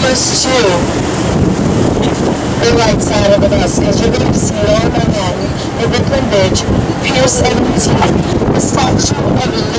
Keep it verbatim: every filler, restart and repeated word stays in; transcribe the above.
first to the right side of the bus, because you're going to see Lower Manhattan, the Brooklyn Bridge, Pier seventeen, the statue of